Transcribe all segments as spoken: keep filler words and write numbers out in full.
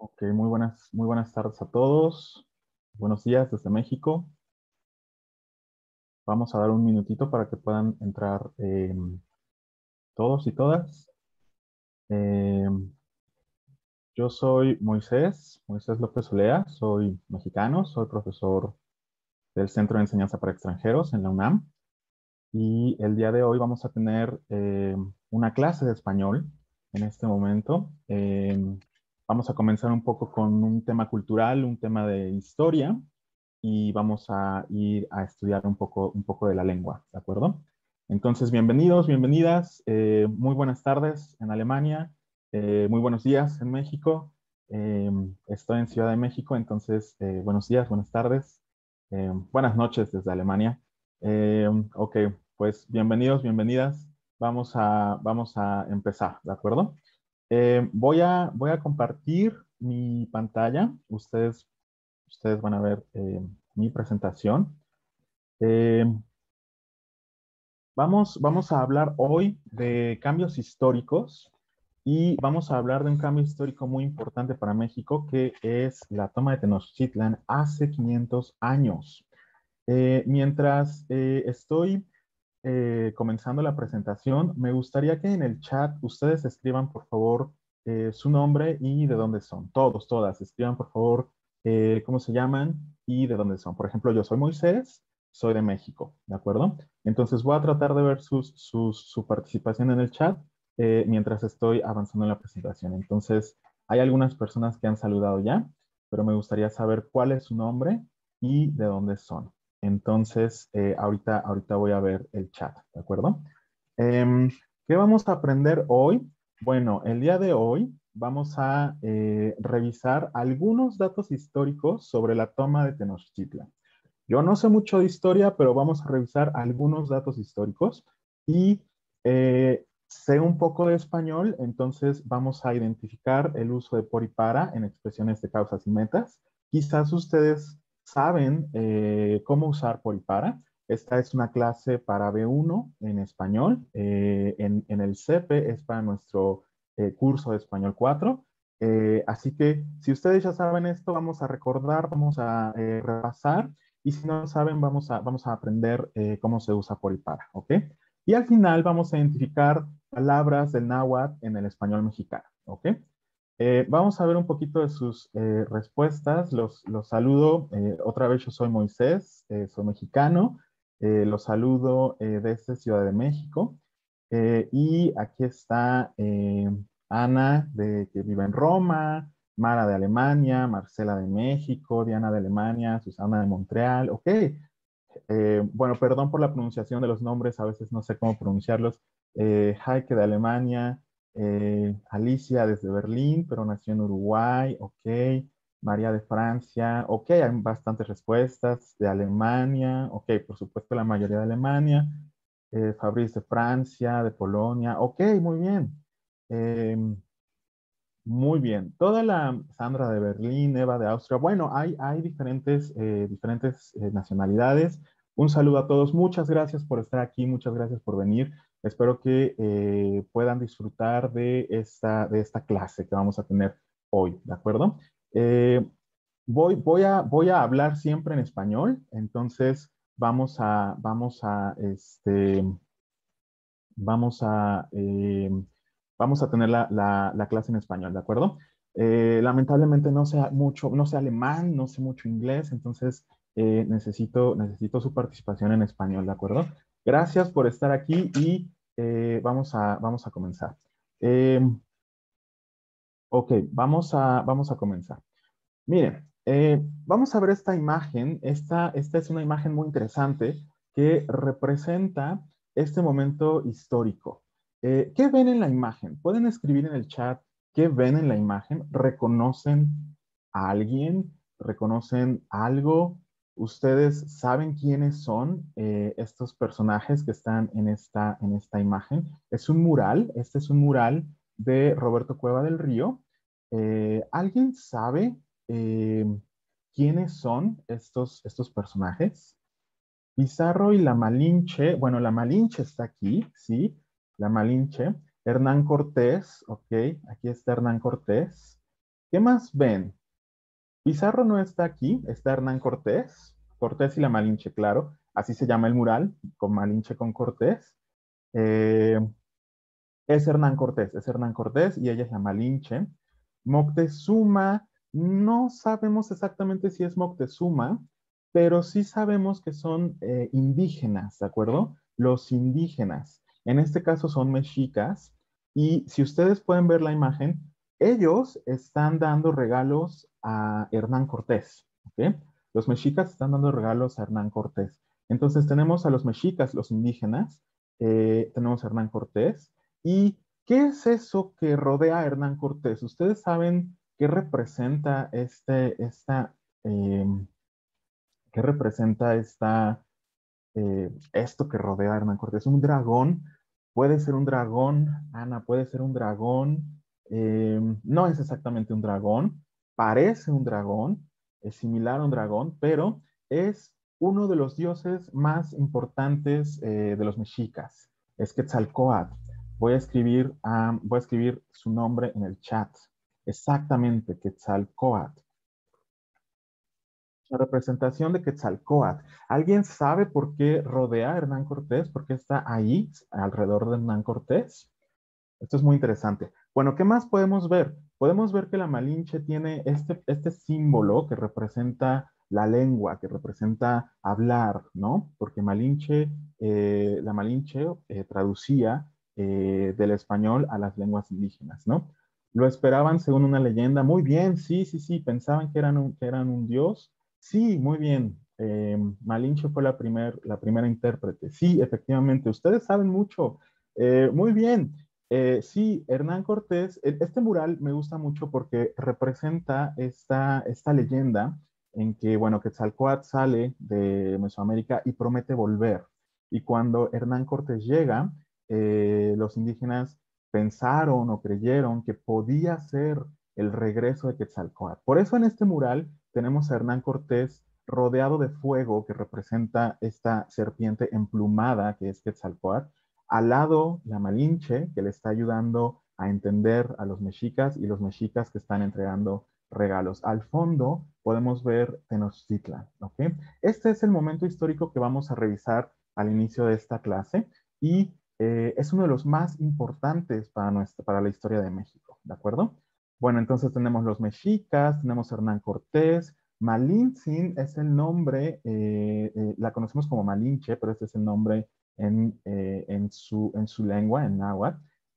Ok, muy buenas, muy buenas tardes a todos. Buenos días desde México. Vamos a dar un minutito para que puedan entrar eh, todos y todas. Eh, yo soy Moisés, Moisés López Olea, soy mexicano, soy profesor del Centro de Enseñanza para Extranjeros en la UNAM. Y el día de hoy vamos a tener eh, una clase de español en este momento. Eh, vamos a comenzar un poco con un tema cultural, un tema de historia, y vamos a ir a estudiar un poco, un poco de la lengua, ¿de acuerdo? Entonces, bienvenidos, bienvenidas, eh, muy buenas tardes en Alemania, eh, muy buenos días en México. Eh, estoy en Ciudad de México, entonces, eh, buenos días, buenas tardes, eh, buenas noches desde Alemania. Eh, ok, pues bienvenidos, bienvenidas. Vamos a, vamos a empezar, ¿de acuerdo? Eh, voy a, voy a compartir mi pantalla. Ustedes Ustedes van a ver eh, mi presentación. Eh, vamos, vamos a hablar hoy de cambios históricos y vamos a hablar de un cambio histórico muy importante para México, que es la toma de Tenochtitlan hace quinientos años. Eh, mientras eh, estoy eh, comenzando la presentación, me gustaría que en el chat ustedes escriban, por favor, eh, su nombre y de dónde son. Todos, todas, escriban, por favor, eh, cómo se llaman y de dónde son. Por ejemplo, yo soy Moisés, soy de México, ¿de acuerdo? Entonces voy a tratar de ver sus, sus, su participación en el chat eh, mientras estoy avanzando en la presentación. Entonces, hay algunas personas que han saludado ya, pero me gustaría saber cuál es su nombre y de dónde son. Entonces, eh, ahorita, ahorita voy a ver el chat, ¿de acuerdo? Em, ¿qué vamos a aprender hoy? Bueno, el día de hoy vamos a eh, revisar algunos datos históricos sobre la toma de Tenochtitlan. Yo no sé mucho de historia, pero vamos a revisar algunos datos históricos y eh, sé un poco de español, entonces vamos a identificar el uso de por y para en expresiones de causas y metas. Quizás ustedes saben eh, cómo usar por y para. Esta es una clase para B uno en español. Eh, en, en, el C P es para nuestro eh, curso de español cuatro. Eh, así que si ustedes ya saben esto, vamos a recordar, vamos a eh, repasar y si no saben, vamos a, vamos a aprender eh, cómo se usa por y para, ¿ok? Y al final vamos a identificar palabras del náhuatl en el español mexicano, ¿ok? Eh, vamos a ver un poquito de sus eh, respuestas. Los, los saludo. Eh, otra vez yo soy Moisés, eh, soy mexicano. Eh, los saludo eh, desde Ciudad de México. Eh, y aquí está eh, Ana, de, que vive en Roma, Mara de Alemania, Marcela de México, Diana de Alemania, Susana de Montreal. Ok. Eh, bueno, perdón por la pronunciación de los nombres, a veces no sé cómo pronunciarlos. Eh, Heike de Alemania, eh, Alicia desde Berlín, pero nació en Uruguay, ok. María de Francia, ok, hay bastantes respuestas. De Alemania, ok, por supuesto la mayoría de Alemania. Eh, Fabrice de Francia, de Polonia, ok, muy bien. Eh, muy bien. Toda la Sandra de Berlín, Eva de Austria. Bueno, hay, hay diferentes, eh, diferentes eh, nacionalidades. Un saludo a todos. Muchas gracias por estar aquí. Muchas gracias por venir. Espero que eh, puedan disfrutar de esta, de esta clase que vamos a tener hoy, ¿de acuerdo? Eh, voy, voy a, voy a hablar siempre en español. Entonces, vamos a, vamos a, este, vamos a, eh, vamos a tener la, la, la, clase en español, ¿de acuerdo? Eh, lamentablemente no sé mucho, no sé alemán, no sé mucho inglés, entonces eh, necesito, necesito su participación en español, ¿de acuerdo? Gracias por estar aquí y eh, vamos, a, vamos a comenzar. Eh, ok, vamos a, vamos a comenzar. Miren, eh, vamos a ver esta imagen. Esta, esta es una imagen muy interesante que representa este momento histórico. Eh, ¿qué ven en la imagen? Pueden escribir en el chat qué ven en la imagen. ¿Reconocen a alguien? ¿Reconocen algo? ¿Ustedes saben quiénes son eh, estos personajes que están en esta, en esta imagen? Es un mural. Este es un mural de Roberto Cueva del Río. Eh, ¿alguien sabe eh, quiénes son estos, estos personajes? Pizarro y la Malinche, bueno, la Malinche está aquí, ¿sí? La Malinche. Hernán Cortés, ok, aquí está Hernán Cortés. ¿Qué más ven? Pizarro no está aquí, está Hernán Cortés, Cortés y la Malinche, claro, así se llama el mural, con Malinche con Cortés. Eh, es Hernán Cortés, es Hernán Cortés y ella es la Malinche. Moctezuma, no sabemos exactamente si es Moctezuma, pero sí sabemos que son eh, indígenas, ¿de acuerdo? Los indígenas, en este caso son mexicas, y si ustedes pueden ver la imagen, ellos están dando regalos a Hernán Cortés, ¿ok? Los mexicas están dando regalos a Hernán Cortés. Entonces tenemos a los mexicas, los indígenas, eh, tenemos a Hernán Cortés, y ¿qué es eso que rodea a Hernán Cortés? ¿Ustedes saben qué representa este, esta, eh, qué representa esta, eh, esto que rodea a Hernán Cortés? Un dragón, puede ser un dragón, Ana, puede ser un dragón, eh, no es exactamente un dragón, parece un dragón, es similar a un dragón, pero es uno de los dioses más importantes eh, de los mexicas, es Quetzalcóatl. Voy a escribir, um, voy a escribir su nombre en el chat. Exactamente, Quetzalcóatl. La representación de Quetzalcóatl. ¿Alguien sabe por qué rodea a Hernán Cortés? ¿Por qué está ahí, alrededor de Hernán Cortés? Esto es muy interesante. Bueno, ¿qué más podemos ver? Podemos ver que la Malinche tiene este, este símbolo que representa la lengua, que representa hablar, ¿no? Porque Malinche, eh, la Malinche eh, traducía eh, del español a las lenguas indígenas, ¿no? Lo esperaban según una leyenda. Muy bien, sí, sí, sí, pensaban que eran un, que eran un dios. Sí, muy bien. Eh, Malinche fue la, primer, la primera intérprete. Sí, efectivamente, ustedes saben mucho. Eh, muy bien. Eh, sí, Hernán Cortés, e- este mural me gusta mucho porque representa esta, esta leyenda en que, bueno, Quetzalcóatl sale de Mesoamérica y promete volver. Y cuando Hernán Cortés llega, eh, los indígenas pensaron o creyeron que podía ser el regreso de Quetzalcóatl. Por eso en este mural tenemos a Hernán Cortés rodeado de fuego que representa esta serpiente emplumada que es Quetzalcóatl. Al lado, la Malinche, que le está ayudando a entender a los mexicas y los mexicas que están entregando regalos. Al fondo podemos ver Tenochtitlan, ¿ok? Este es el momento histórico que vamos a revisar al inicio de esta clase y eh, es uno de los más importantes para, nuestra, para la historia de México, ¿de acuerdo? Bueno, entonces tenemos los mexicas, tenemos Hernán Cortés, Malintzin es el nombre, eh, eh, la conocemos como Malinche, pero este es el nombre en, eh, en, su, en su lengua, en náhuatl.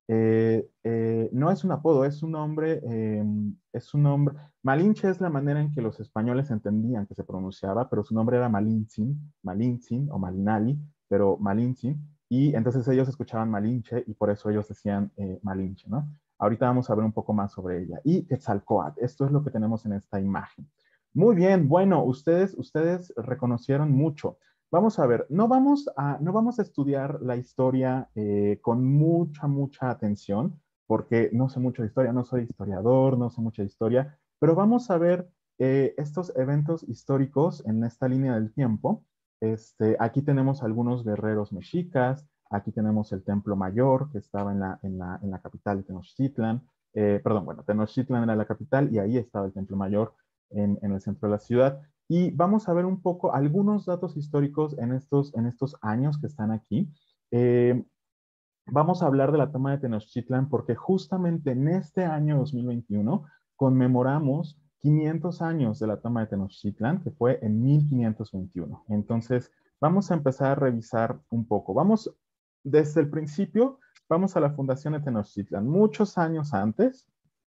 Eh, eh, no es un apodo, es un nombre, eh, es un nombre. Malinche es la manera en que los españoles entendían que se pronunciaba, pero su nombre era Malintzin, Malintzin o Malinali, pero Malintzin, y entonces ellos escuchaban Malinche y por eso ellos decían eh, Malinche, ¿no? Ahorita vamos a ver un poco más sobre ella. Y Quetzalcóatl, esto es lo que tenemos en esta imagen. Muy bien, bueno, ustedes, ustedes reconocieron mucho. Vamos a ver, no vamos a, no vamos a estudiar la historia eh, con mucha, mucha atención, porque no sé mucho de historia, no soy historiador, no sé mucha historia, pero vamos a ver eh, estos eventos históricos en esta línea del tiempo. Este, aquí tenemos algunos guerreros mexicas, aquí tenemos el Templo Mayor, que estaba en la, en la, en la capital de Tenochtitlan. Eh, perdón, bueno, Tenochtitlan era la capital y ahí estaba el Templo Mayor en, en el centro de la ciudad. Y vamos a ver un poco algunos datos históricos en estos, en estos años que están aquí. Eh, vamos a hablar de la toma de Tenochtitlan porque justamente en este año dos mil veintiuno conmemoramos quinientos años de la toma de Tenochtitlan, que fue en mil quinientos veintiuno. Entonces, vamos a empezar a revisar un poco. Vamos desde el principio, vamos a la fundación de Tenochtitlan. Muchos años antes,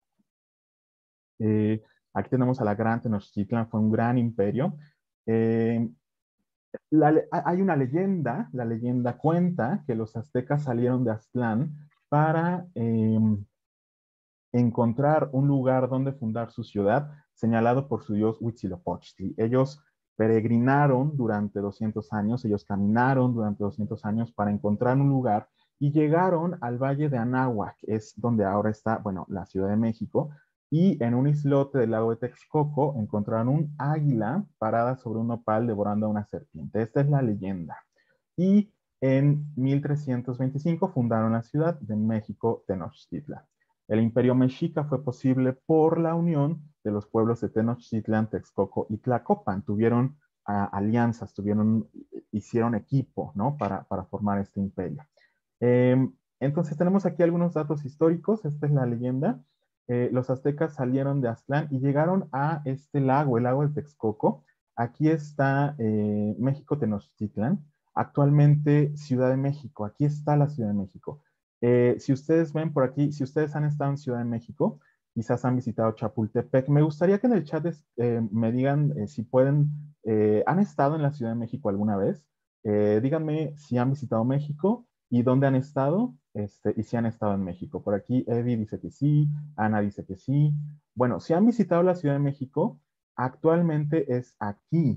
eh, aquí tenemos a la Gran Tenochtitlan, fue un gran imperio. Eh, la, hay una leyenda, la leyenda cuenta que los aztecas salieron de Aztlán para eh, encontrar un lugar donde fundar su ciudad, señalado por su dios Huitzilopochtli. Ellos peregrinaron durante doscientos años, ellos caminaron durante doscientos años para encontrar un lugar y llegaron al Valle de Anáhuac, es donde ahora está, bueno, la Ciudad de México, y en un islote del lago de Texcoco encontraron un águila parada sobre un nopal devorando a una serpiente. Esta es la leyenda. Y en mil trescientos veinticinco fundaron la ciudad de México Tenochtitlan. El imperio mexica fue posible por la unión de los pueblos de Tenochtitlan, Texcoco y Tlacopan. Tuvieron uh, alianzas, tuvieron, hicieron equipo, ¿no? Para, para formar este imperio. Eh, entonces tenemos aquí algunos datos históricos. Esta es la leyenda. Eh, los aztecas salieron de Aztlán y llegaron a este lago, el lago de Texcoco. Aquí está eh, México Tenochtitlan, actualmente Ciudad de México. Aquí está la Ciudad de México. Eh, si ustedes ven por aquí, si ustedes han estado en Ciudad de México, quizás han visitado Chapultepec. Me gustaría que en el chat eh, me digan eh, si pueden, eh, ¿han estado en la Ciudad de México alguna vez? Eh, díganme si han visitado México y dónde han estado, este, y si han estado en México. Por aquí Evi dice que sí, Ana dice que sí. Bueno, si han visitado la Ciudad de México, actualmente es aquí.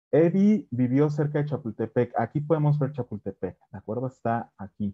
Evi vivió cerca de Chapultepec. Aquí podemos ver Chapultepec, ¿de acuerdo? Está aquí.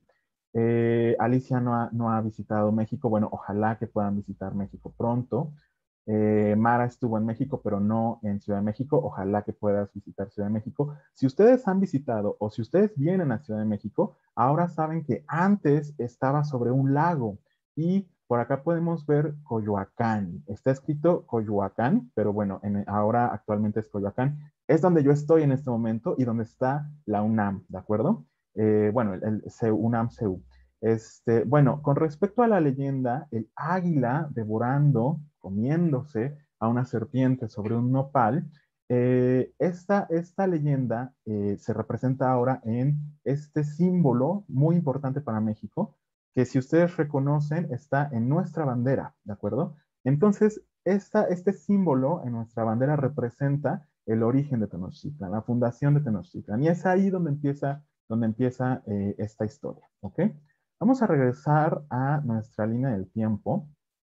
Eh, Alicia no ha, no ha visitado México. Bueno, ojalá que puedan visitar México pronto. Eh, Mara estuvo en México, pero no en Ciudad de México. Ojalá que puedas visitar Ciudad de México. Si ustedes han visitado o si ustedes vienen a Ciudad de México, ahora saben que antes estaba sobre un lago y por acá podemos ver Coyoacán. Está escrito Coyoacán, pero bueno, en, ahora actualmente es Coyoacán. Es donde yo estoy en este momento y donde está la UNAM, ¿de acuerdo? Eh, bueno, el, el UNAM C U. Este, bueno, con respecto a la leyenda, el águila devorando, comiéndose a una serpiente sobre un nopal, eh, esta, esta leyenda eh, se representa ahora en este símbolo muy importante para México, que si ustedes reconocen está en nuestra bandera, ¿de acuerdo? Entonces, esta, este símbolo en nuestra bandera representa el origen de Tenochtitlan, la fundación de Tenochtitlan, y es ahí donde empieza, donde empieza eh, esta historia, ¿ok? Vamos a regresar a nuestra línea del tiempo.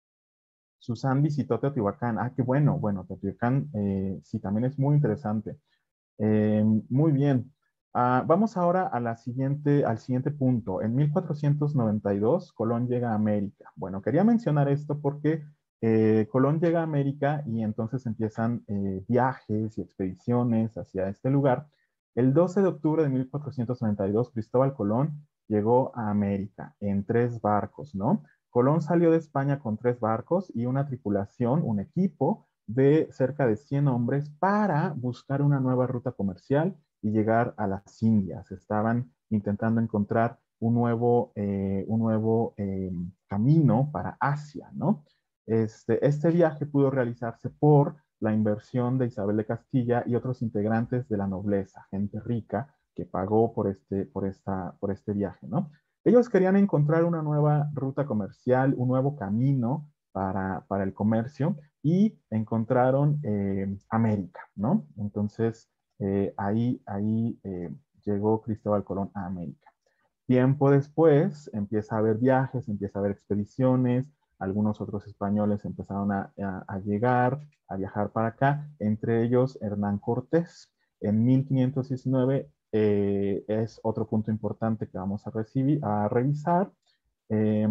Susan visitó Teotihuacán. Ah, qué bueno. Bueno, Teotihuacán eh, sí, también es muy interesante. Eh, muy bien. Ah, vamos ahora a la siguiente, al siguiente punto. En mil cuatrocientos noventa y dos, Colón llega a América. Bueno, quería mencionar esto porque eh, Colón llega a América y entonces empiezan eh, viajes y expediciones hacia este lugar. El doce de octubre de mil cuatrocientos noventa y dos, Cristóbal Colón llegó a América en tres barcos, ¿no? Colón salió de España con tres barcos y una tripulación, un equipo de cerca de cien hombres para buscar una nueva ruta comercial y llegar a las Indias. Estaban intentando encontrar un nuevo, eh, un nuevo eh, camino para Asia, ¿no? Este, este viaje pudo realizarse por la inversión de Isabel de Castilla y otros integrantes de la nobleza, gente rica que pagó por este, por esta, por este viaje, ¿no? Ellos querían encontrar una nueva ruta comercial, un nuevo camino para, para el comercio y encontraron eh, América, ¿no? Entonces, eh, ahí, ahí eh, llegó Cristóbal Colón a América. Tiempo después empieza a haber viajes, empieza a haber expediciones, algunos otros españoles empezaron a, a, a llegar, a viajar para acá, entre ellos Hernán Cortés. En mil quinientos diecinueve eh, es otro punto importante que vamos a, recibir, a revisar. Eh,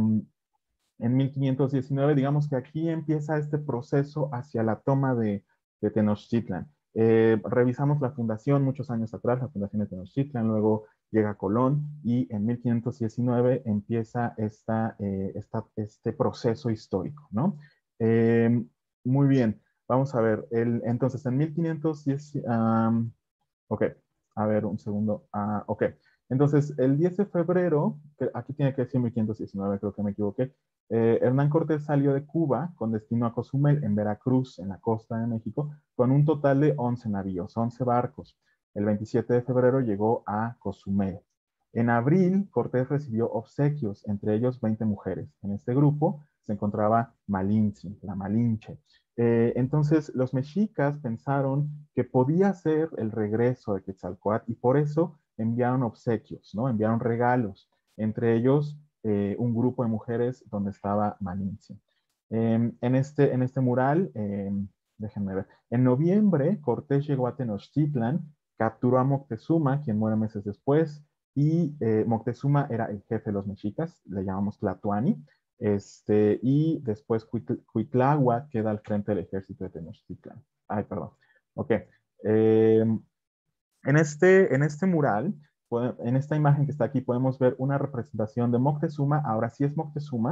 en mil quinientos diecinueve, digamos que aquí empieza este proceso hacia la toma de, de Tenochtitlan. Eh, revisamos la fundación muchos años atrás, la fundación de Tenochtitlan, luego llega Colón y en mil quinientos diecinueve empieza esta, eh, esta, este proceso histórico, ¿no? Eh, muy bien, vamos a ver, el, entonces en mil quinientos diez, um, ok, a ver un segundo, uh, ok, entonces el diez de febrero, que aquí tiene que decir mil quinientos diecinueve, creo que me equivoqué, eh, Hernán Cortés salió de Cuba con destino a Cozumel, en Veracruz, en la costa de México, con un total de once navíos, once barcos. El veintisiete de febrero llegó a Cozumel. En abril, Cortés recibió obsequios, entre ellos veinte mujeres. En este grupo se encontraba Malinche, la Malinche. Eh, entonces, los mexicas pensaron que podía ser el regreso de Quetzalcóatl y por eso enviaron obsequios, ¿no? Enviaron regalos, entre ellos eh, un grupo de mujeres donde estaba Malinche. Eh, en, este, en este mural, eh, déjenme ver, en noviembre Cortés llegó a Tenochtitlan, capturó a Moctezuma, quien muere meses después, y eh, Moctezuma era el jefe de los mexicas, le llamamos Tlatoani, este, y después Cuitláhuac queda al frente del ejército de Tenochtitlan. Ay, perdón. Ok. Eh, en, este, en este mural, en esta imagen que está aquí, podemos ver una representación de Moctezuma. Ahora sí es Moctezuma.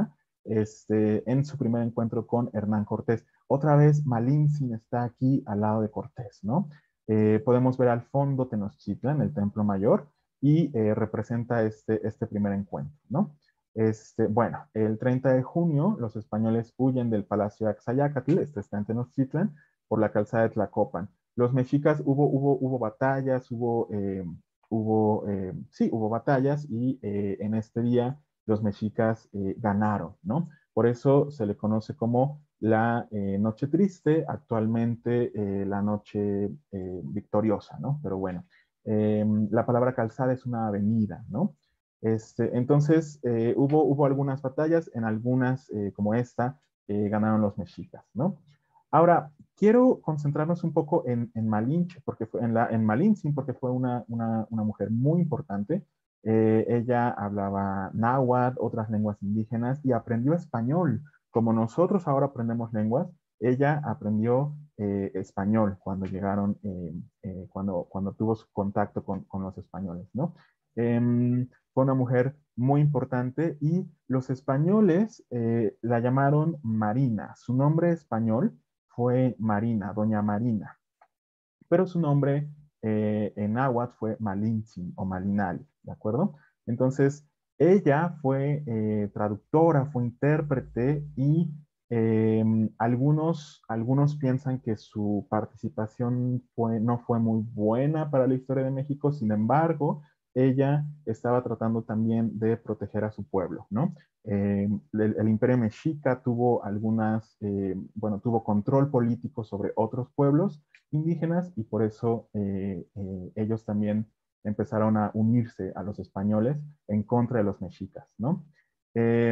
este, en su primer encuentro con Hernán Cortés. Otra vez Malintzin está aquí al lado de Cortés, ¿no? Eh, podemos ver al fondo Tenochtitlan, el templo mayor, y eh, representa este, este primer encuentro, ¿no? Este, bueno, el treinta de junio los españoles huyen del palacio de Axayácatl, este está en Tenochtitlan, por la calzada de Tlacopan. Los mexicas, hubo, hubo, hubo batallas, hubo, eh, hubo eh, sí, hubo batallas y eh, en este día los mexicas eh, ganaron, ¿no? Por eso se le conoce como la eh, noche triste, actualmente eh, la noche eh, victoriosa, ¿no? Pero bueno, eh, la palabra calzada es una avenida, ¿no? Este, entonces, eh, hubo, hubo algunas batallas, en algunas, eh, como esta, eh, ganaron los mexicas, ¿no? Ahora, quiero concentrarnos un poco en, en Malinche, porque fue, en, la, en Malintzin, porque fue una, una, una mujer muy importante. Eh, ella hablaba náhuatl, otras lenguas indígenas, y aprendió español. Como nosotros ahora aprendemos lenguas, ella aprendió eh, español cuando llegaron, eh, eh, cuando, cuando tuvo su contacto con, con los españoles, ¿no? Eh, fue una mujer muy importante y los españoles eh, la llamaron Marina. Su nombre español fue Marina, Doña Marina, pero su nombre eh, en náhuatl fue Malintzin o Malinali, ¿de acuerdo? Entonces, ella fue eh, traductora, fue intérprete y eh, algunos, algunos piensan que su participación fue, no fue muy buena para la historia de México, sin embargo, ella estaba tratando también de proteger a su pueblo, ¿no? Eh, el, el, imperio mexica tuvo algunas, eh, bueno, tuvo control político sobre otros pueblos indígenas y por eso eh, eh, ellos también empezaron a unirse a los españoles en contra de los mexicas, ¿no? Eh,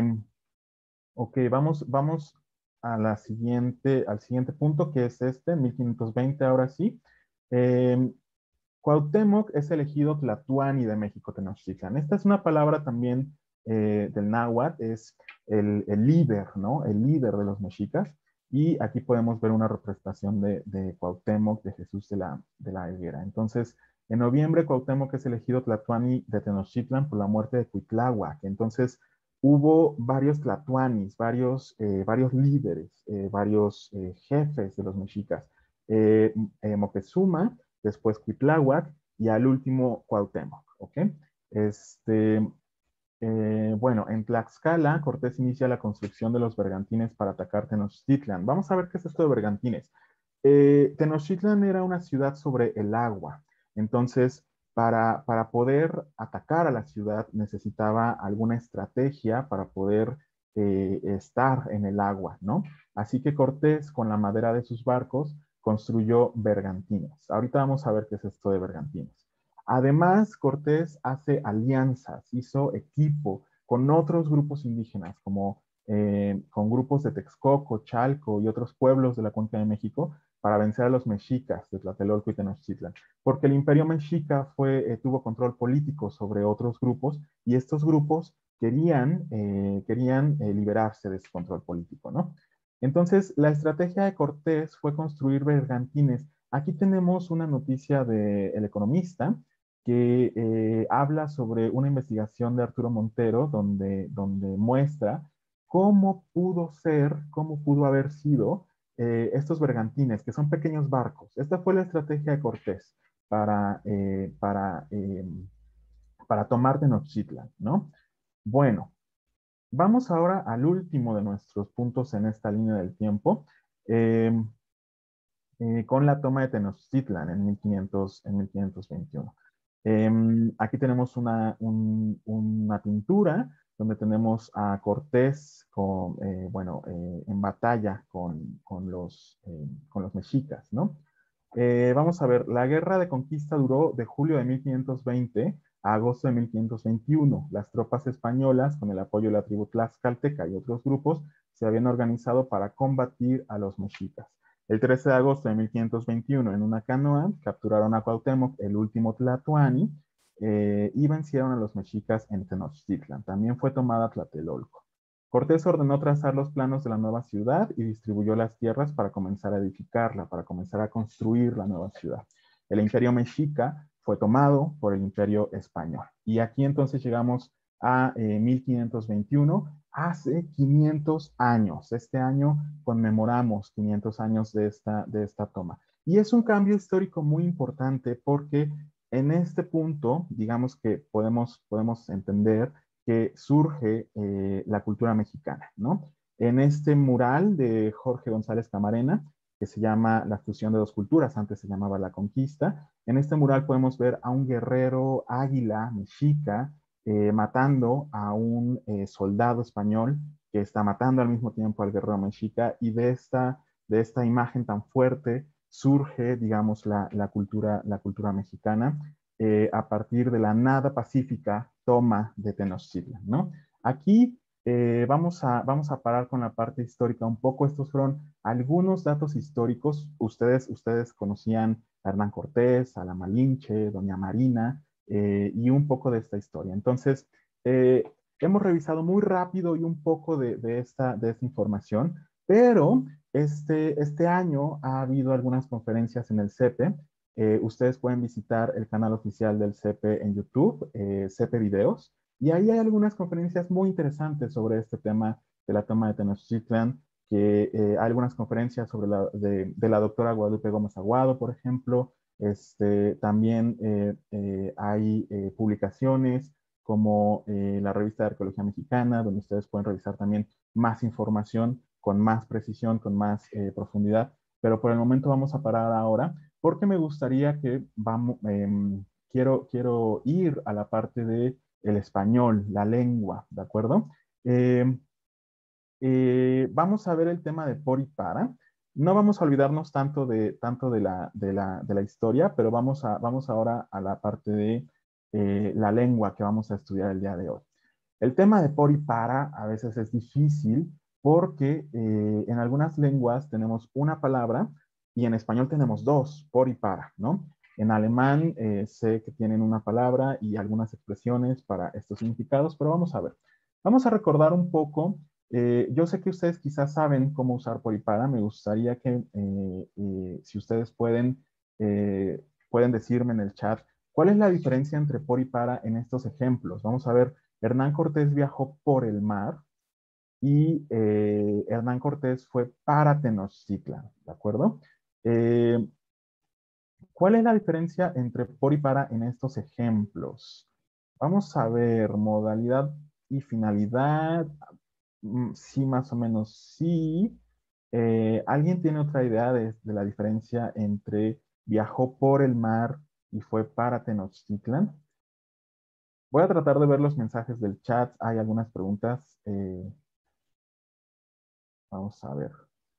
ok, vamos, vamos a la siguiente, al siguiente punto que es este, mil quinientos veinte ahora sí. Eh, Cuauhtémoc es elegido Tlatuani de México Tenochtitlan. Esta es una palabra también eh, del náhuatl, es el, el, líder, ¿no? El líder de los mexicas. Y aquí podemos ver una representación de, de Cuauhtémoc, de Jesús de la, de la Higuera. Entonces, en noviembre, Cuauhtémoc es elegido Tlatuani de Tenochtitlan por la muerte de Cuitláhuac. Entonces, hubo varios Tlatuanis, varios, eh, varios líderes, eh, varios eh, jefes de los mexicas. Eh, eh, Moctezuma, después Cuitláhuac y al último Cuauhtémoc, ¿ok? Este, eh, bueno, en Tlaxcala, Cortés inicia la construcción de los bergantines para atacar Tenochtitlan. Vamos a ver qué es esto de bergantines. Eh, Tenochtitlan era una ciudad sobre el agua, entonces para, para poder atacar a la ciudad necesitaba alguna estrategia para poder eh, estar en el agua, ¿no? Así que Cortés, con la madera de sus barcos, construyó bergantines. Ahorita vamos a ver qué es esto de bergantines. Además, Cortés hace alianzas, hizo equipo con otros grupos indígenas, como eh, con grupos de Texcoco, Chalco y otros pueblos de la Cuenca de México, para vencer a los mexicas de Tlatelolco y Tenochtitlan, porque el imperio mexica fue, eh, tuvo control político sobre otros grupos y estos grupos querían, eh, querían eh, liberarse de ese control político, ¿no? Entonces, la estrategia de Cortés fue construir bergantines. Aquí tenemos una noticia de El Economista que eh, habla sobre una investigación de Arturo Montero donde, donde muestra cómo pudo ser, cómo pudo haber sido eh, estos bergantines, que son pequeños barcos. Esta fue la estrategia de Cortés para, eh, para, eh, para tomar Tenochtitlan, ¿no? Bueno, vamos ahora al último de nuestros puntos en esta línea del tiempo, eh, eh, con la toma de Tenochtitlan en, mil quinientos, en mil quinientos veintiuno. Eh, aquí tenemos una, un, una pintura donde tenemos a Cortés con, eh, bueno, eh, en batalla con, con, los, eh, con los mexicas, ¿no? Eh, vamos a ver, la guerra de conquista duró de julio de mil quinientos veinte a agosto de mil quinientos veintiuno. Las tropas españolas, con el apoyo de la tribu tlaxcalteca y otros grupos, se habían organizado para combatir a los mexicas. El trece de agosto de mil quinientos veintiuno, en una canoa, capturaron a Cuauhtémoc, el último tlatoani, eh, y vencieron a los mexicas en Tenochtitlan. También fue tomada Tlatelolco. Cortés ordenó trazar los planos de la nueva ciudad y distribuyó las tierras para comenzar a edificarla, para comenzar a construir la nueva ciudad. El imperio mexica fue tomado por el imperio español. Y aquí entonces llegamos a eh, mil quinientos veintiuno, hace quinientos años. Este año conmemoramos quinientos años de esta, de esta toma. Y es un cambio histórico muy importante porque en este punto, digamos que podemos, podemos entender que surge eh, la cultura mexicana, ¿no? En este mural de Jorge González Camarena, que se llama La fusión de dos culturas, antes se llamaba La Conquista, en este mural podemos ver a un guerrero águila mexica eh, matando a un eh, soldado español que está matando al mismo tiempo al guerrero mexica, y de esta, de esta imagen tan fuerte surge, digamos, la, la, cultura, la cultura mexicana eh, a partir de la nada pacífica toma de Tenochtitlan, ¿no? Aquí eh, vamos, a, vamos a parar con la parte histórica un poco. Estos fueron algunos datos históricos. Ustedes, ustedes conocían a Hernán Cortés, a la Malinche, Doña Marina, eh, y un poco de esta historia. Entonces, eh, hemos revisado muy rápido y un poco de, de, esta, de esta información, pero este, este año ha habido algunas conferencias en el C E P E. Eh, ustedes pueden visitar el canal oficial del C E P E en YouTube, eh, C E P E Videos, y ahí hay algunas conferencias muy interesantes sobre este tema de la toma de Tenochtitlan, que eh, hay algunas conferencias sobre la, de, de la doctora Guadalupe Gómez Aguado, por ejemplo. Este, también eh, eh, hay eh, publicaciones como eh, la revista de Arqueología Mexicana, donde ustedes pueden revisar también más información con más precisión, con más eh, profundidad. Pero por el momento vamos a parar ahora porque me gustaría que vamos, eh, quiero, quiero ir a la parte de el español, la lengua, ¿de acuerdo? Eh, eh, vamos a ver el tema de por y para. No vamos a olvidarnos tanto de, tanto de, la, de, la, de la historia, pero vamos, a, vamos ahora a la parte de eh, la lengua que vamos a estudiar el día de hoy. El tema de por y para a veces es difícil porque eh, en algunas lenguas tenemos una palabra y en español tenemos dos, por y para, ¿no? En alemán eh, sé que tienen una palabra y algunas expresiones para estos significados, pero vamos a ver. Vamos a recordar un poco. Eh, yo sé que ustedes quizás saben cómo usar por y para. Me gustaría que eh, eh, si ustedes pueden, eh, pueden decirme en el chat cuál es la diferencia entre por y para en estos ejemplos. Vamos a ver. Hernán Cortés viajó por el mar y eh, Hernán Cortés fue para Tenochtitlan, ¿de acuerdo? Eh, ¿Cuál es la diferencia entre por y para en estos ejemplos? Vamos a ver modalidad y finalidad. Mm, sí, más o menos sí. Eh, ¿alguien tiene otra idea de, de la diferencia entre viajó por el mar y fue para Tenochtitlan? Voy a tratar de ver los mensajes del chat. Hay algunas preguntas. Eh, vamos a ver.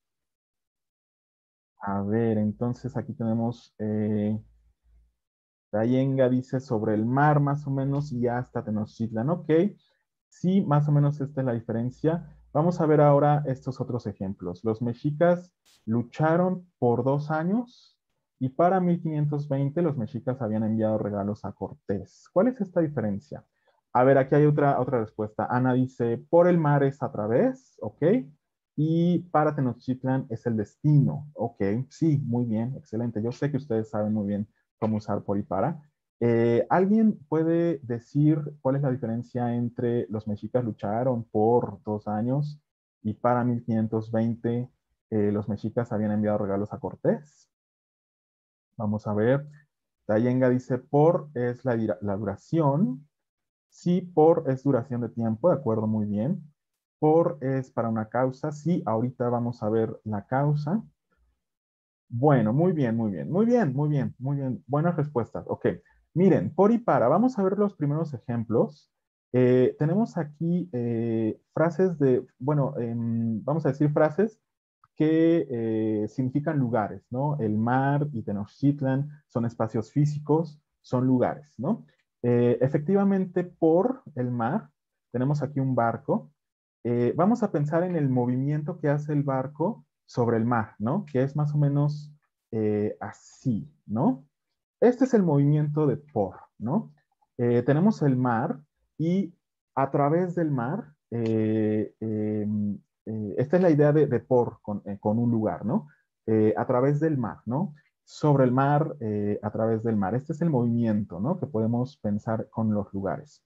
A ver, entonces aquí tenemos, eh, Tayenga dice sobre el mar más o menos y hasta Tenochtitlan. Ok, sí, más o menos esta es la diferencia. Vamos a ver ahora estos otros ejemplos. Los mexicas lucharon por dos años y para mil quinientos veinte los mexicas habían enviado regalos a Cortés. ¿Cuál es esta diferencia? A ver, aquí hay otra, otra respuesta. Ana dice, por el mar es a través, ok. Y para Tenochtitlan es el destino, ok. Sí, muy bien, excelente. Yo sé que ustedes saben muy bien cómo usar por y para. Eh, ¿alguien puede decir cuál es la diferencia entre los mexicas lucharon por dos años y para mil quinientos veinte eh, los mexicas habían enviado regalos a Cortés? Vamos a ver. Tayenga dice por es la, la duración. Sí, por es duración de tiempo, de acuerdo, muy bien. Por es para una causa. Sí, ahorita vamos a ver la causa. Bueno, muy bien, muy bien, muy bien, muy bien, muy bien. Buenas respuestas. Ok, miren, por y para, vamos a ver los primeros ejemplos. Eh, tenemos aquí eh, frases de, bueno, em, vamos a decir frases que eh, significan lugares, ¿no? El mar y Tenochtitlan son espacios físicos, son lugares, ¿no? Eh, efectivamente, por el mar, tenemos aquí un barco. Eh, vamos a pensar en el movimiento que hace el barco sobre el mar, ¿no? Que es más o menos eh, así, ¿no? Este es el movimiento de por, ¿no? Eh, tenemos el mar y a través del mar, eh, eh, eh, esta es la idea de, de por con, eh, con, un lugar, ¿no? Eh, a través del mar, ¿no? Sobre el mar, eh, a través del mar. Este es el movimiento, ¿no? Que podemos pensar con los lugares.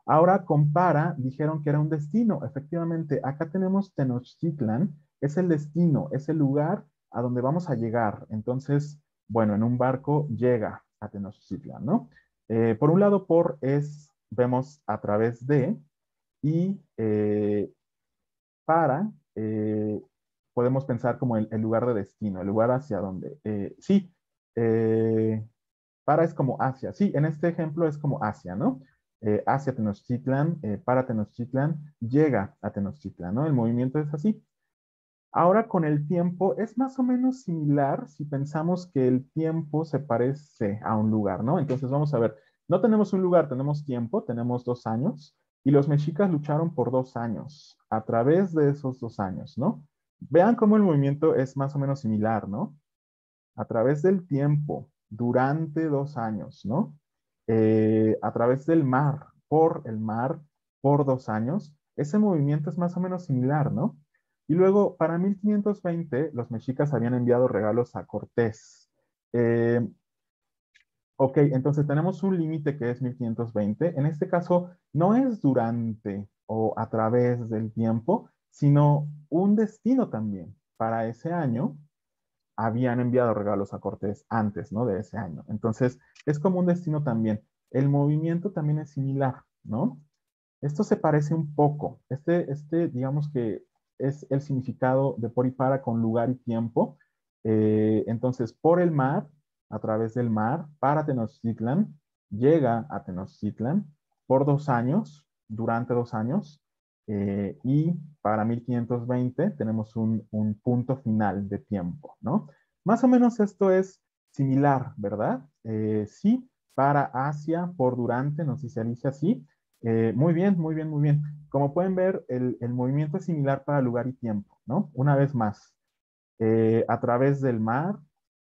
Ahora con para dijeron que era un destino. Efectivamente, acá tenemos Tenochtitlan, es el destino, es el lugar a donde vamos a llegar. Entonces, bueno, en un barco llega a Tenochtitlan, ¿no? Eh, por un lado, por es, vemos a través de, y eh, para, eh, podemos pensar como el, el, lugar de destino, el lugar hacia donde. Eh, sí, eh, para es como hacia. Sí, en este ejemplo es como hacia, ¿no? Eh, hacia Tenochtitlan, eh, para Tenochtitlan, llega a Tenochtitlan, ¿no? El movimiento es así. Ahora con el tiempo es más o menos similar si pensamos que el tiempo se parece a un lugar, ¿no? Entonces vamos a ver, no tenemos un lugar, tenemos tiempo, tenemos dos años, y los mexicas lucharon por dos años, a través de esos dos años, ¿no? Vean cómo el movimiento es más o menos similar, ¿no? A través del tiempo, durante dos años, ¿no? Eh, a través del mar, por el mar, por dos años, ese movimiento es más o menos similar, ¿no? Y luego, para mil quinientos veinte, los mexicas habían enviado regalos a Cortés. Eh, ok, entonces tenemos un límite que es mil quinientos veinte. En este caso, no es durante o a través del tiempo, sino un destino también. Para ese año, habían enviado regalos a Cortés antes, ¿no? De ese año. Entonces, es como un destino también. El movimiento también es similar, ¿no? Esto se parece un poco. Este, este digamos que es el significado de por y para con lugar y tiempo. Eh, entonces, por el mar, a través del mar, para Tenochtitlan, llega a Tenochtitlan por dos años, durante dos años, eh, y para mil quinientos veinte tenemos un, un punto final de tiempo, ¿no? Más o menos esto es similar, ¿verdad? Eh, sí, para Asia, por durante, nos dice Alicia, así. Eh, muy bien, muy bien, muy bien. Como pueden ver, el, el movimiento es similar para lugar y tiempo, ¿no? Una vez más, eh, a través del mar,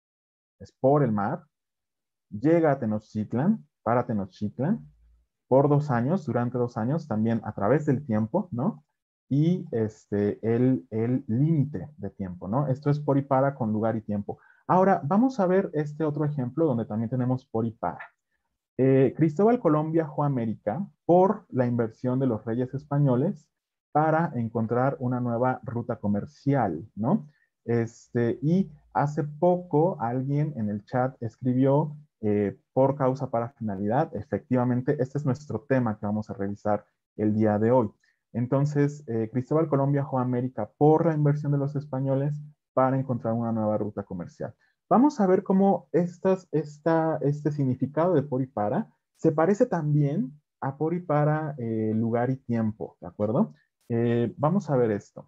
es por el mar, llega a Tenochtitlan, para Tenochtitlan, por dos años, durante dos años, también a través del tiempo, ¿no? Y este, el, el límite de tiempo, ¿no? Esto es por y para con lugar y tiempo. Ahora, vamos a ver este otro ejemplo donde también tenemos por y para. Eh, Cristóbal Colón viajó a América por la inversión de los reyes españoles para encontrar una nueva ruta comercial, ¿no? Este, y hace poco alguien en el chat escribió eh, por causa para finalidad. Efectivamente, este es nuestro tema que vamos a revisar el día de hoy. Entonces, eh, Cristóbal Colón viajó a América por la inversión de los españoles para encontrar una nueva ruta comercial. Vamos a ver cómo estas, esta, este significado de por y para se parece también a por y para eh, lugar y tiempo, ¿de acuerdo? Eh, vamos a ver esto.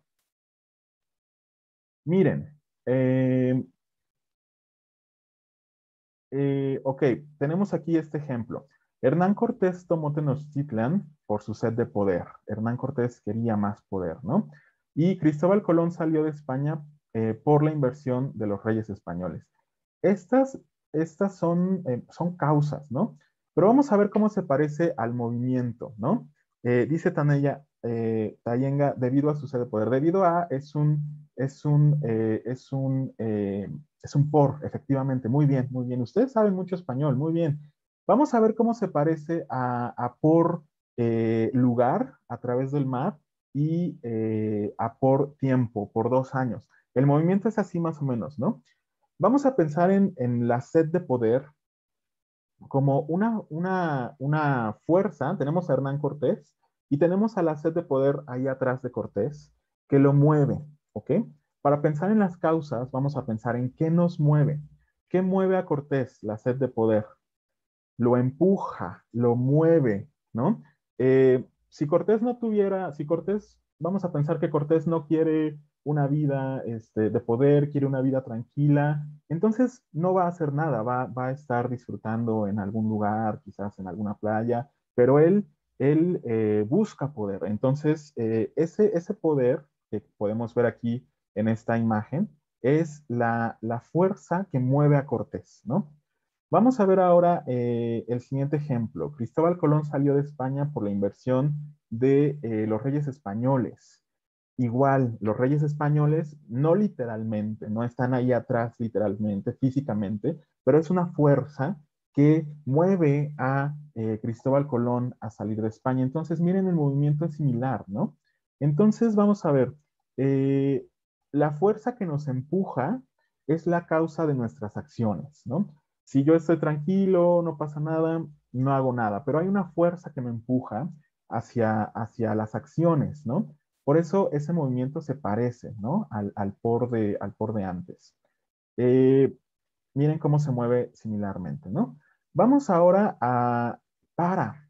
Miren, eh, eh, ok, tenemos aquí este ejemplo. Hernán Cortés tomó Tenochtitlan por su sed de poder. Hernán Cortés quería más poder, ¿no? Y Cristóbal Colón salió de España eh, por la inversión de los reyes españoles. Estas, estas son, eh, son causas, ¿no? Pero vamos a ver cómo se parece al movimiento, ¿no? Eh, dice Tanella, eh, Tayenga, debido a su sed de poder. Debido a es un, es un, eh, es un, eh, es un por, efectivamente. Muy bien, muy bien. Ustedes saben mucho español, muy bien. Vamos a ver cómo se parece a, a por eh, lugar a través del mar y eh, a por tiempo, por dos años. El movimiento es así más o menos, ¿no? Vamos a pensar en, en la sed de poder como una, una, una fuerza. Tenemos a Hernán Cortés y tenemos a la sed de poder ahí atrás de Cortés que lo mueve, ¿ok? Para pensar en las causas, vamos a pensar en qué nos mueve. ¿Qué mueve a Cortés? La sed de poder. Lo empuja, lo mueve, ¿no? Eh, si Cortés no tuviera, si Cortés, vamos a pensar que Cortés no quiere una vida este, de poder, quiere una vida tranquila, entonces no va a hacer nada, va, va a estar disfrutando en algún lugar, quizás en alguna playa, pero él, él eh, busca poder. Entonces, eh, ese, ese poder que podemos ver aquí en esta imagen es la, la fuerza que mueve a Cortés, ¿no? Vamos a ver ahora eh, el siguiente ejemplo. Cristóbal Colón salió de España por la inversión de eh, los reyes españoles. Igual, los reyes españoles, no literalmente, no están ahí atrás literalmente, físicamente, pero es una fuerza que mueve a eh, Cristóbal Colón a salir de España. Entonces, miren, el movimiento es similar, ¿no? Entonces, vamos a ver, eh, la fuerza que nos empuja es la causa de nuestras acciones, ¿no? Si yo estoy tranquilo, no pasa nada, no hago nada, pero hay una fuerza que me empuja hacia, hacia las acciones, ¿no? Por eso ese movimiento se parece, ¿no? Al, al, por, de, al por de antes. Eh, miren cómo se mueve similarmente, ¿no? Vamos ahora a para.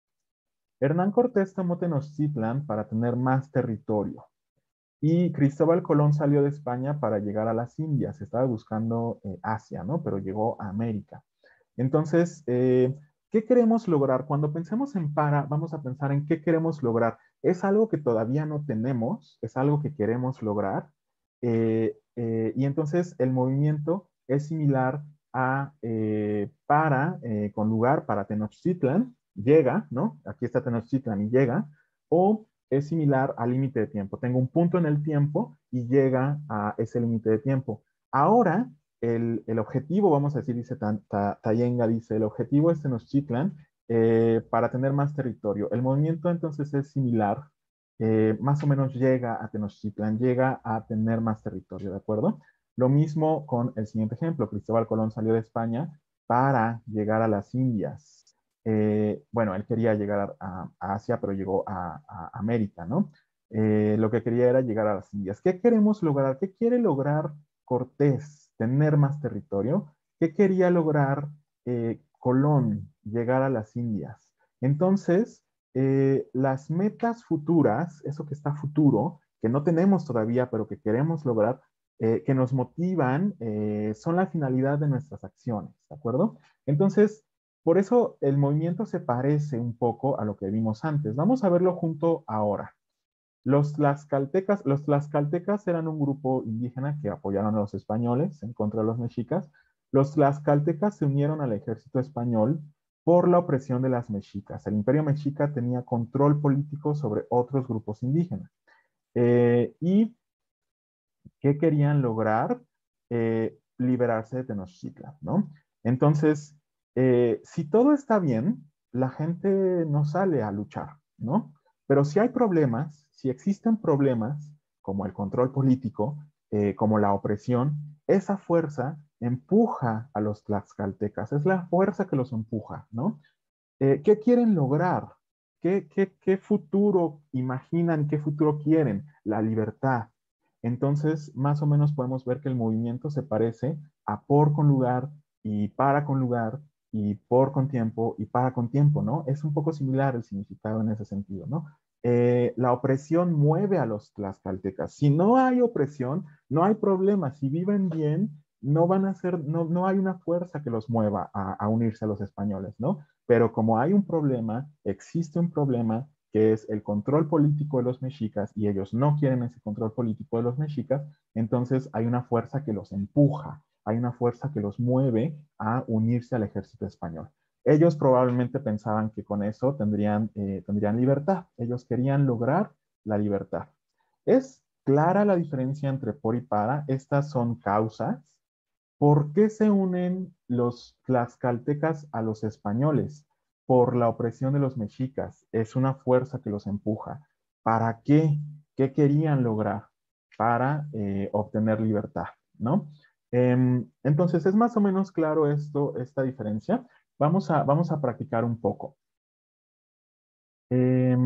Hernán Cortés tomó Tenochtitlan para tener más territorio. Y Cristóbal Colón salió de España para llegar a las Indias. Estaba buscando eh, Asia, ¿no? Pero llegó a América. Entonces, eh, ¿qué queremos lograr? Cuando pensemos en para, vamos a pensar en qué queremos lograr. ¿Es algo que todavía no tenemos? ¿Es algo que queremos lograr? Eh, eh, y entonces el movimiento es similar a eh, para, eh, con lugar para Tenochtitlan, llega, ¿no? Aquí está Tenochtitlan y llega, o es similar al límite de tiempo. Tengo un punto en el tiempo y llega a ese límite de tiempo. Ahora, el, el, objetivo, vamos a decir, dice Tayenga, dice, el objetivo es Tenochtitlan eh, para tener más territorio. El movimiento entonces es similar, eh, más o menos llega a Tenochtitlan, llega a tener más territorio, ¿de acuerdo? Lo mismo con el siguiente ejemplo, Cristóbal Colón salió de España para llegar a las Indias. Eh, bueno, él quería llegar a, a Asia, pero llegó a, a América, ¿no? Eh, lo que quería era llegar a las Indias. ¿Qué queremos lograr? ¿Qué quiere lograr Cortés? Tener más territorio. ¿Qué quería lograr eh, Colón? Llegar a las Indias. Entonces, eh, las metas futuras, eso que está futuro, que no tenemos todavía, pero que queremos lograr, eh, que nos motivan, eh, son la finalidad de nuestras acciones, ¿de acuerdo? Entonces, por eso el movimiento se parece un poco a lo que vimos antes. Vamos a verlo junto ahora. Los tlaxcaltecas, los tlaxcaltecas eran un grupo indígena que apoyaron a los españoles en contra de los mexicas. Los tlaxcaltecas se unieron al ejército español por la opresión de las mexicas. El imperio mexica tenía control político sobre otros grupos indígenas. Eh, ¿Y qué querían lograr? Eh, liberarse de Tenochtitlan, ¿no? Entonces, eh, si todo está bien, la gente no sale a luchar, ¿no? Pero si hay problemas, si existen problemas, como el control político, eh, como la opresión, esa fuerza empuja a los tlaxcaltecas, es la fuerza que los empuja, ¿no? Eh, ¿Qué quieren lograr? ¿Qué, qué, ¿Qué futuro imaginan? ¿Qué futuro quieren? La libertad. Entonces, más o menos podemos ver que el movimiento se parece a por con lugar y para con lugar y por con tiempo y para con tiempo, ¿no? Es un poco similar el significado en ese sentido, ¿no? Eh, la opresión mueve a los tlaxcaltecas. Si no hay opresión, no hay problema. Si viven bien, no van a ser, no, no hay una fuerza que los mueva a, a unirse a los españoles, ¿no? Pero como hay un problema, existe un problema que es el control político de los mexicas y ellos no quieren ese control político de los mexicas, entonces hay una fuerza que los empuja, hay una fuerza que los mueve a unirse al ejército español. Ellos probablemente pensaban que con eso tendrían, eh, tendrían libertad, ellos querían lograr la libertad. Es clara la diferencia entre por y para, estas son causas. ¿Por qué se unen los tlaxcaltecas a los españoles? Por la opresión de los mexicas. Es una fuerza que los empuja. ¿Para qué? ¿Qué querían lograr? Para eh, obtener libertad, ¿no? Eh, entonces, es más o menos claro esto, esta diferencia. Vamos a, vamos a practicar un poco. Eh,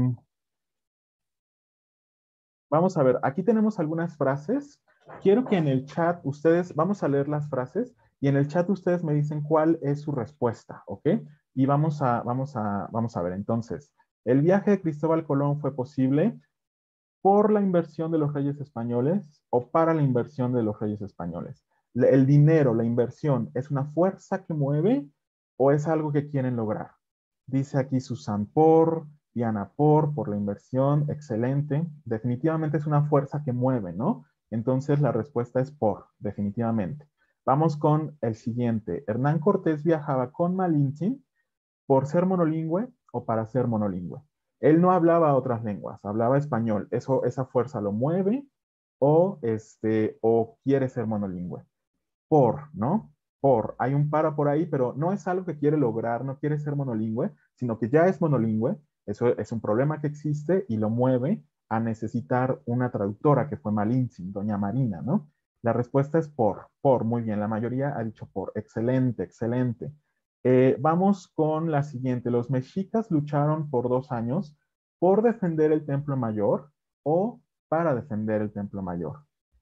Vamos a ver, aquí tenemos algunas frases. Quiero que en el chat ustedes, vamos a leer las frases y en el chat ustedes me dicen cuál es su respuesta, ¿ok? Y vamos a, vamos a, vamos a ver. Entonces, el viaje de Cristóbal Colón fue posible por la inversión de los reyes españoles o para la inversión de los reyes españoles. El dinero, la inversión, ¿es una fuerza que mueve o es algo que quieren lograr? Dice aquí Susan por, Diana por, por la inversión, excelente. Definitivamente es una fuerza que mueve, ¿no? Entonces la respuesta es por, definitivamente. Vamos con el siguiente. Hernán Cortés viajaba con Malinche por ser monolingüe o para ser monolingüe. Él no hablaba otras lenguas, hablaba español. Eso, esa fuerza lo mueve o, este, o quiere ser monolingüe. Por, ¿no? por, hay un para por ahí, pero no es algo que quiere lograr, no quiere ser monolingüe, sino que ya es monolingüe, eso es un problema que existe y lo mueve a necesitar una traductora que fue Malintzin, doña Marina, ¿no? La respuesta es por, por, muy bien, la mayoría ha dicho por, excelente, excelente. Eh, vamos con la siguiente, los mexicas lucharon por dos años por defender el Templo Mayor o para defender el Templo Mayor.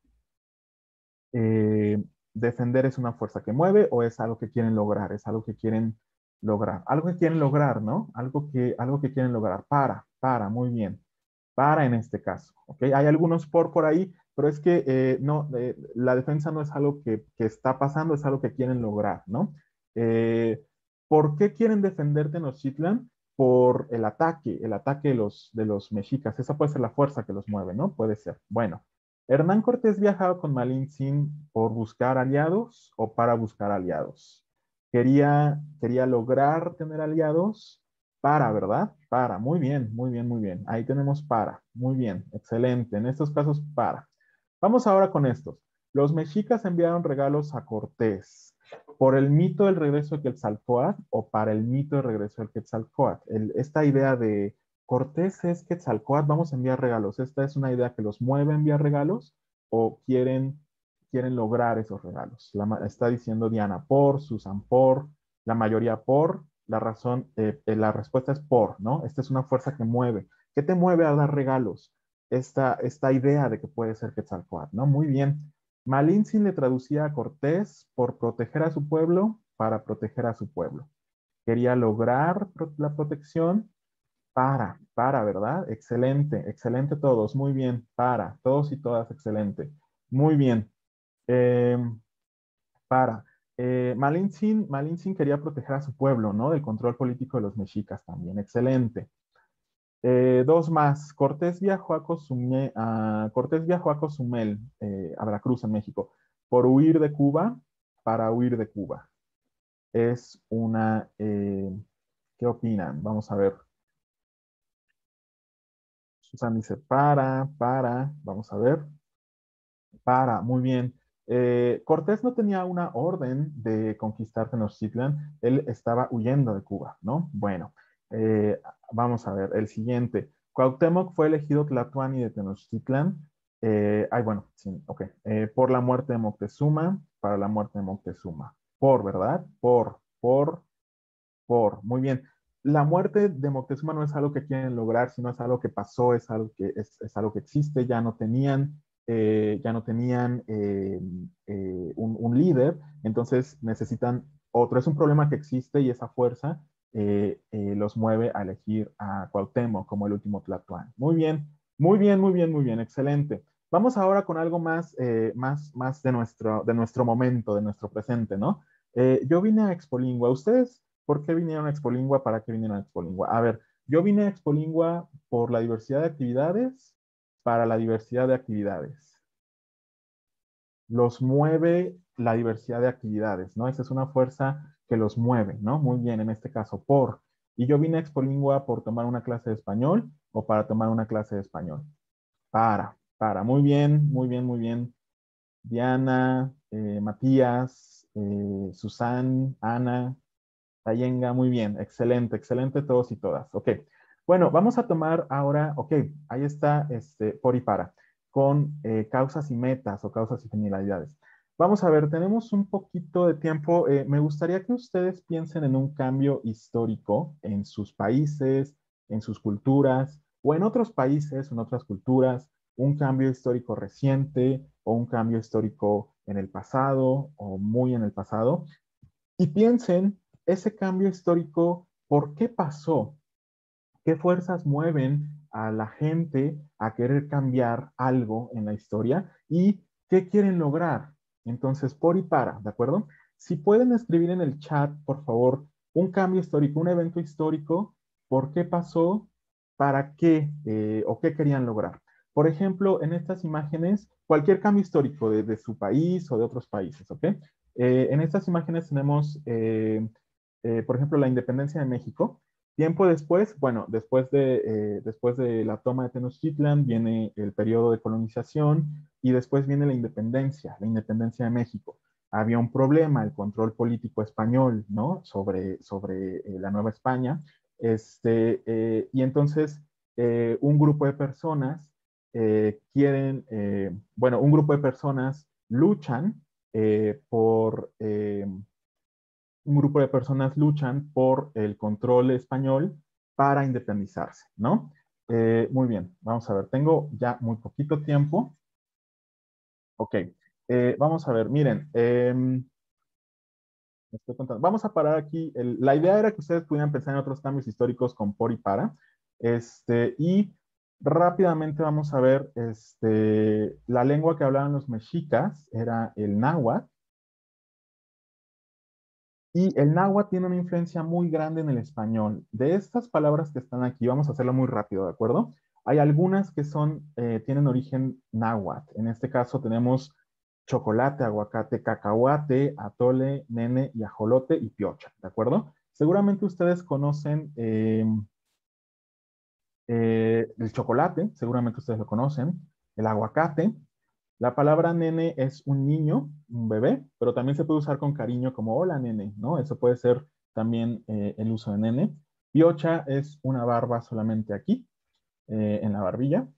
Eh, defender es una fuerza que mueve o es algo que quieren lograr, es algo que quieren lograr, algo que quieren lograr, ¿no? Algo que, algo que quieren lograr, para, para, muy bien, para en este caso, ¿ok? Hay algunos por por ahí, pero es que eh, no, eh, la defensa no es algo que, que, está pasando, es algo que quieren lograr, ¿no? Eh, ¿Por qué quieren defender Tenochtitlan? Por el ataque, el ataque de los, de los mexicas, esa puede ser la fuerza que los mueve, ¿no? Puede ser, bueno. Hernán Cortés viajaba con Malintzin por buscar aliados o para buscar aliados. Quería, quería lograr tener aliados para, ¿verdad? Para, muy bien, muy bien, muy bien. Ahí tenemos para, muy bien, excelente. En estos casos, para. Vamos ahora con estos. Los mexicas enviaron regalos a Cortés por el mito del regreso de Quetzalcóatl o para el mito del regreso del Quetzalcóatl. El, esta idea de Cortés es Quetzalcóatl, vamos a enviar regalos. Esta es una idea que los mueve a enviar regalos o quieren, quieren lograr esos regalos. La, está diciendo Diana por, Susan por, la mayoría por, la razón, eh, eh, la respuesta es por, ¿no? Esta es una fuerza que mueve. ¿Qué te mueve a dar regalos? Esta, esta idea de que puede ser Quetzalcóatl, ¿no? Muy bien. Malintzin le traducía a Cortés por proteger a su pueblo para proteger a su pueblo. Quería lograr la protección para, para, ¿verdad? Excelente, excelente todos, muy bien, para, todos y todas, excelente. Muy bien. Eh, para. Eh, Malintzin, Malintzin quería proteger a su pueblo, ¿no? Del control político de los mexicas también, excelente. Eh, dos más. Cortés viajó a Cozumel, a, Cortés viajó a Cozumel, eh, a Veracruz, en México, por huir de Cuba, para huir de Cuba. Es una, eh, ¿qué opinan? Vamos a ver. Susan dice para, para, vamos a ver. Para, muy bien. Eh, Cortés no tenía una orden de conquistar Tenochtitlan, él estaba huyendo de Cuba, ¿no? Bueno, eh, vamos a ver, el siguiente. Cuauhtémoc fue elegido Tlatoani de Tenochtitlan. Eh, ay, bueno, sí, ok. Eh, por la muerte de Moctezuma, para la muerte de Moctezuma. Por, ¿verdad? Por, por, por. Muy bien. La muerte de Moctezuma no es algo que quieren lograr, sino es algo que pasó, es algo que, es, es algo que existe, ya no tenían, eh, ya no tenían eh, eh, un, un, líder, entonces necesitan otro. Es un problema que existe y esa fuerza eh, eh, los mueve a elegir a Cuauhtémoc como el último Tlatoani. Muy bien, muy bien, muy bien, muy bien, excelente. Vamos ahora con algo más, eh, más, más de, nuestro, de nuestro momento, de nuestro presente, ¿no? Eh, yo vine a Expolingua. ¿Ustedes por qué vinieron a Expolingua? ¿Para qué vinieron a Expolingua? A ver, yo vine a Expolingua por la diversidad de actividades, para la diversidad de actividades. Los mueve la diversidad de actividades, ¿no? Esa es una fuerza que los mueve, ¿no? Muy bien, en este caso, por. Y yo vine a Expolingua por tomar una clase de español o para tomar una clase de español. Para, para. Muy bien, muy bien, muy bien. Diana, eh, Matías, eh, Susan, Ana, Tayenga, muy bien, excelente, excelente todos y todas. Ok, bueno, vamos a tomar ahora, ok, ahí está este, por y para, con eh, causas y metas o causas y finalidades. Vamos a ver, tenemos un poquito de tiempo. Eh, me gustaría que ustedes piensen en un cambio histórico en sus países, en sus culturas, o en otros países, en otras culturas, un cambio histórico reciente o un cambio histórico en el pasado o muy en el pasado. Y piensen ese cambio histórico, ¿por qué pasó? ¿Qué fuerzas mueven a la gente a querer cambiar algo en la historia? ¿Y qué quieren lograr? Entonces, por y para, ¿de acuerdo? Si pueden escribir en el chat, por favor, un cambio histórico, un evento histórico, ¿por qué pasó? ¿Para qué? Eh, ¿O qué querían lograr? Por ejemplo, en estas imágenes, cualquier cambio histórico de, de su país o de otros países, ¿ok? Eh, en estas imágenes tenemos, eh, eh, por ejemplo, la independencia de México. Tiempo después, bueno, después de, eh, después de la toma de Tenochtitlan viene el periodo de colonización y después viene la independencia, la independencia de México. había un problema, el control político español, ¿no? Sobre, sobre eh, la Nueva España. Este, eh, y entonces eh, un grupo de personas eh, quieren, eh, bueno, un grupo de personas luchan eh, por, eh, un grupo de personas luchan por el control español para independizarse, ¿no? Eh, muy bien, vamos a ver, tengo ya muy poquito tiempo. Ok, eh, vamos a ver, miren, eh, estoy contando. Vamos a parar aquí. El, la idea era que ustedes pudieran pensar en otros cambios históricos con por y para. Este, y rápidamente vamos a ver, este, la lengua que hablaban los mexicas era el náhuatl. Y el náhuatl tiene una influencia muy grande en el español. De estas palabras que están aquí, vamos a hacerlo muy rápido, ¿de acuerdo? Hay algunas que son, eh, tienen origen náhuatl. En este caso tenemos chocolate, aguacate, cacahuate, atole, nene y ajolote y piocha, ¿de acuerdo? Seguramente ustedes conocen eh, eh, el chocolate, seguramente ustedes lo conocen, el aguacate. La palabra nene es un niño, un bebé, pero también se puede usar con cariño como hola nene, ¿no? Eso puede ser también eh, el uso de nene. Piocha es una barba solamente aquí, eh, en la barbilla.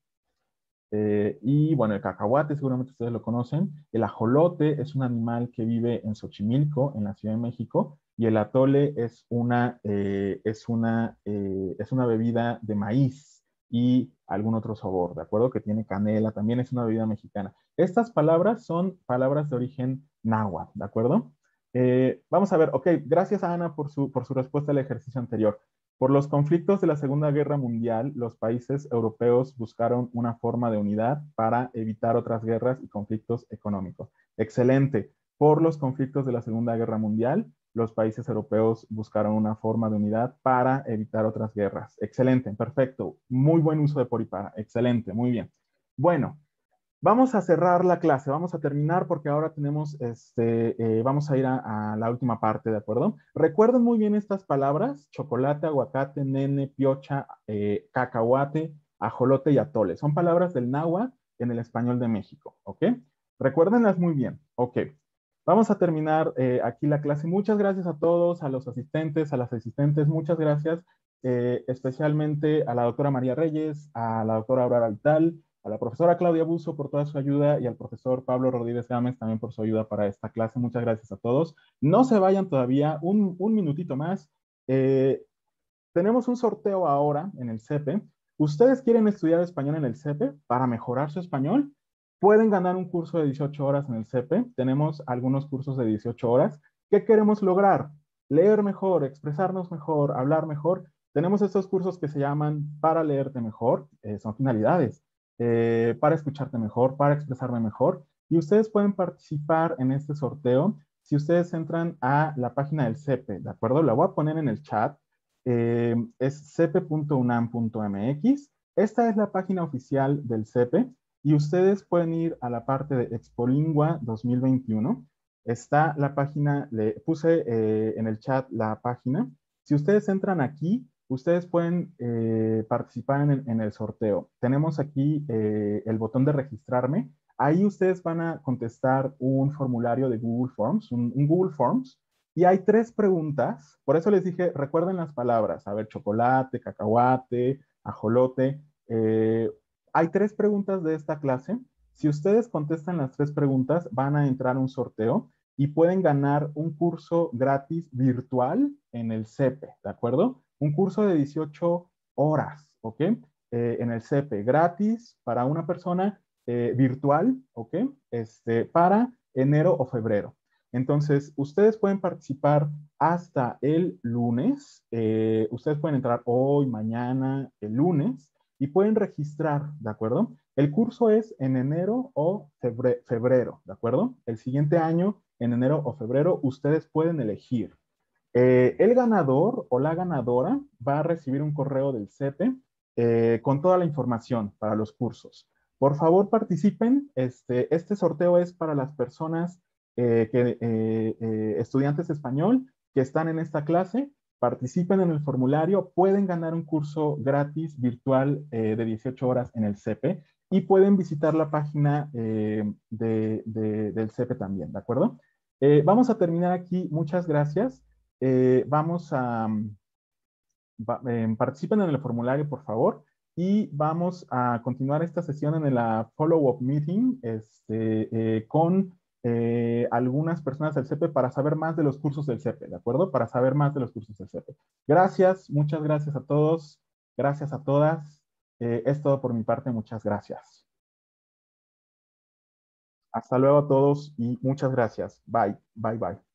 Eh, y bueno, el cacahuate seguramente ustedes lo conocen. El ajolote es un animal que vive en Xochimilco, en la Ciudad de México. Y el atole es una, eh, es una, eh, es una bebida de maíz y algún otro sabor, ¿de acuerdo? Que tiene canela, también es una bebida mexicana. Estas palabras son palabras de origen náhuatl, ¿de acuerdo? Eh, vamos a ver, ok, gracias a Ana por su, por su respuesta al ejercicio anterior. Por los conflictos de la Segunda Guerra Mundial, los países europeos buscaron una forma de unidad para evitar otras guerras y conflictos económicos. Excelente. Por los conflictos de la Segunda Guerra Mundial, los países europeos buscaron una forma de unidad para evitar otras guerras. Excelente, perfecto. Muy buen uso de por y para. Excelente, muy bien. Bueno, vamos a cerrar la clase, vamos a terminar porque ahora tenemos, este, eh, vamos a ir a, a la última parte, ¿de acuerdo? Recuerden muy bien estas palabras, chocolate, aguacate, nene, piocha, eh, cacahuate, ajolote y atole. Son palabras del náhuatl en el español de México, ¿ok? Recuérdenlas muy bien, ok. Vamos a terminar eh, aquí la clase. Muchas gracias a todos, a los asistentes, a las asistentes, muchas gracias, eh, especialmente a la doctora María Reyes, a la doctora Aurora Vital, a la profesora Claudia Buzo por toda su ayuda y al profesor Pablo Rodríguez Gámez también por su ayuda para esta clase. Muchas gracias a todos. No se vayan todavía, un, un minutito más. Eh, tenemos un sorteo ahora en el C E P E. ¿Ustedes quieren estudiar español en el C E P E para mejorar su español? Pueden ganar un curso de dieciocho horas en el C E P E. Tenemos algunos cursos de dieciocho horas. ¿Qué queremos lograr? Leer mejor, expresarnos mejor, hablar mejor. Tenemos estos cursos que se llaman para leerte mejor, eh, son finalidades, eh, para escucharte mejor, para expresarme mejor. Y ustedes pueden participar en este sorteo si ustedes entran a la página del C E P E, ¿de acuerdo? La voy a poner en el chat. Eh, es cepe punto unam punto mx. Esta es la página oficial del C E P E y ustedes pueden ir a la parte de Expolingua dos mil veintiuno. Está la página, le puse eh, en el chat la página. Si ustedes entran aquí, ustedes pueden eh, participar en el, en el, sorteo. Tenemos aquí eh, el botón de registrarme. Ahí ustedes van a contestar un formulario de Google Forms, un, un Google Forms. Y hay tres preguntas, por eso les dije, recuerden las palabras, a ver, chocolate, cacahuate, ajolote. Eh, hay tres preguntas de esta clase. Si ustedes contestan las tres preguntas, van a entrar a un sorteo y pueden ganar un curso gratis virtual en el C E P E, ¿de acuerdo? Un curso de dieciocho horas, ¿ok? Eh, en el C E P E, gratis para una persona eh, virtual, ¿ok? Este, para enero o febrero. Entonces, ustedes pueden participar hasta el lunes. Eh, ustedes pueden entrar hoy, mañana, el lunes, y pueden registrar, ¿de acuerdo? El curso es en enero o febre febrero, ¿de acuerdo? El siguiente año, en enero o febrero, ustedes pueden elegir. Eh, el ganador o la ganadora va a recibir un correo del C E P E eh, con toda la información para los cursos. Por favor, participen. Este, este sorteo es para las personas eh, que, eh, eh, estudiantes de español que están en esta clase. Participen en el formulario. Pueden ganar un curso gratis virtual eh, de dieciocho horas en el C E P E y pueden visitar la página eh, de, de, del C E P E también, ¿de acuerdo? Eh, vamos a terminar aquí. Muchas gracias. Eh, vamos a... va- eh, participen en el formulario, por favor, y vamos a continuar esta sesión en la follow-up meeting este, eh, con eh, algunas personas del C E P E para saber más de los cursos del C E P E, ¿de acuerdo? Para saber más de los cursos del C E P E. Gracias, muchas gracias a todos, gracias a todas. Eh, es todo por mi parte, muchas gracias. Hasta luego a todos y muchas gracias. Bye, bye, bye.